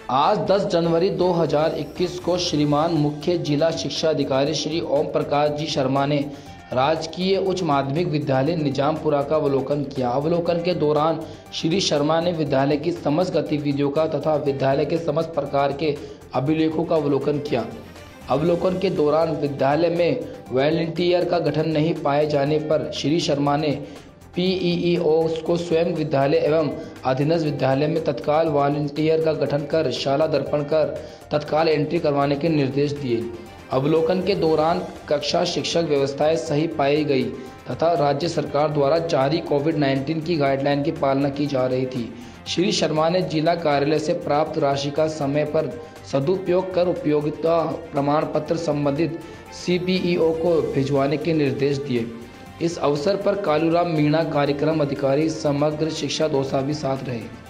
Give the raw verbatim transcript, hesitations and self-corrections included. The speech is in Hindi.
आज दस जनवरी दो हज़ार इक्कीस को श्रीमान मुख्य जिला शिक्षा अधिकारी श्री ओम प्रकाश जी शर्मा ने राजकीय उच्च माध्यमिक विद्यालय निजामपुरा का अवलोकन किया। अवलोकन के दौरान श्री शर्मा ने विद्यालय की समस्त गतिविधियों का तथा विद्यालय के समस्त प्रकार के अभिलेखों का अवलोकन किया। अवलोकन के दौरान विद्यालय में वॉलंटियर का गठन नहीं पाए जाने पर श्री शर्मा ने पीईओ को स्वयं विद्यालय एवं अधीनस्थ विद्यालय में तत्काल वॉलंटियर का गठन कर शाला दर्पण कर तत्काल एंट्री करवाने के निर्देश दिए। अवलोकन के दौरान कक्षा शिक्षक व्यवस्थाएं सही पाई गई तथा राज्य सरकार द्वारा जारी कोविड उन्नीस की गाइडलाइन की पालना की जा रही थी। श्री शर्मा ने जिला कार्यालय से प्राप्त राशि का समय पर सदुपयोग कर उपयोगिता प्रमाण पत्र संबंधित सीपीईओ को भिजवाने के निर्देश दिए। इस अवसर पर कालूराम मीणा कार्यक्रम अधिकारी समग्र शिक्षा दौसा भी साथ रहे।